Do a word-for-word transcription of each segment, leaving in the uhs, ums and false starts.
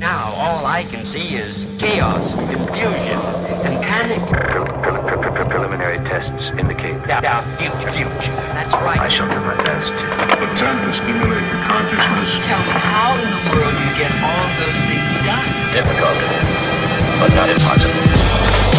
Now, all I can see is chaos, confusion, and panic. Preliminary tests indicate Our future, future. That's right. I shall do my best. Attempt to stimulate the consciousness. Tell me, how in the world do you get all of those things done? Difficult, but not impossible.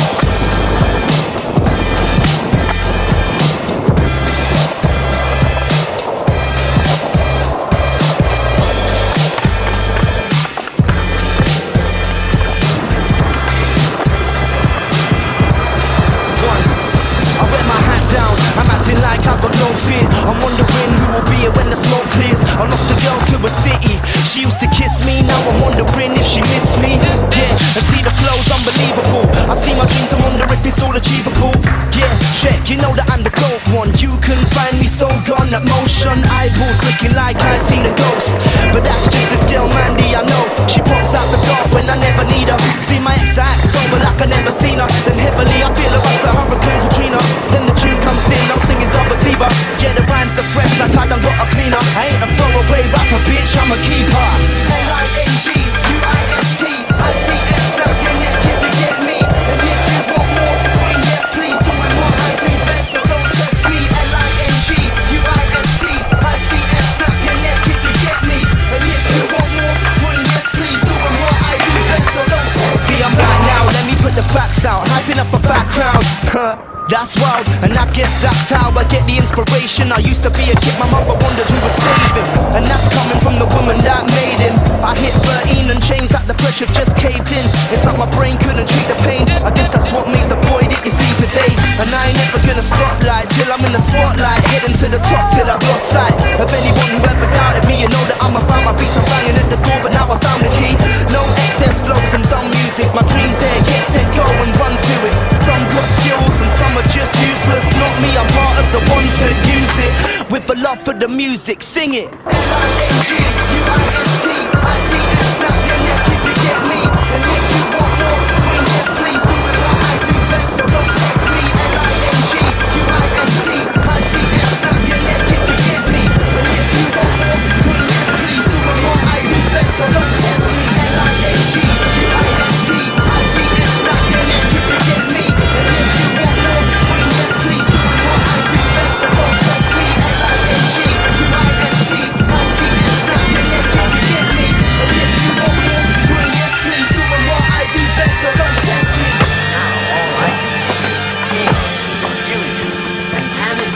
Like I've got no fear. I'm wondering who will be here when the smoke clears. I lost a girl to a city. She used to kiss me. Now I'm wondering if she missed me. Yeah, and see the flow's unbelievable. I see my dreams and wonder if it's all achievable. Yeah, check, you know that I'm the GOAT one. You can find me so gone at motion. Eyeballs looking like I seen a ghost. But that's just this girl Mandy, I know. She pops out the door when I never need her. See my ex act sober like I never seen her. Then heavily I feel her up to Hurricane Katrina. Then the tune comes in, I'm singing double diva. Yeah, the rhymes are fresh like I done got a cleaner. I ain't a throwaway rapper, bitch, I'm a keeper. L I N G U I S T I C S, snap your neck if you get me. And if you want more, scream yes please. Doing what I do best, so don't test me. L I N G U I S T I C S, snap your neck if you get me. And if you want more, scream yes please. Doing what I do best, so don't test me. See, I'm back now, let me put the facts out. Hyping up a fat crowd, huh? That's wild, and I guess that's how I get the inspiration. I used to be a kid, my mother wondered who would save him. And that's coming from the woman that made him. I hit thirteen and changed like the pressure just caved in. It's like my brain couldn't treat the pain. I guess that's what made the boy that you see today. And I ain't never gonna stop like till I'm in the spotlight, heading to the top till I've lost sight of anyone who ever doubted me. You know that I'm a fan, my beats are banging at the door, but now I found the key. No excess blows and dumb music. My dreams there, get set, go and run to it. Some got skills and some are just useless. Not me, I'm part of the ones that use it. With a love for the music, sing it. L I N G U I S T I C S, snap your neck if you get me. And if you want more, scream yes please. Doing what I do best, so don't test me. L I N G U I S T I C S, snap your neck if you get me. And if you want more, scream yes please. Doing what I do best, so don't test me. L I N G U I S T I C S, snap your neck if you get me. And if you want more, scream yes please. Doing what I do best, so don't test me. L I N G U I S T I C S, snap your neck if you get me. And if you want more, scream yes please. Doing what I do best, so don't test me. Now, all I can see is chaos, confusion, and panic.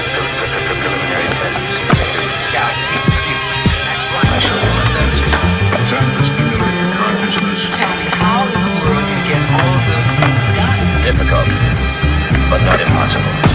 Preliminary tests. Our future, that's right. I shall do my best. Attempt to stimulate the consciousness. Tell me, how in the world do you get all of those things done? Difficult, but not impossible.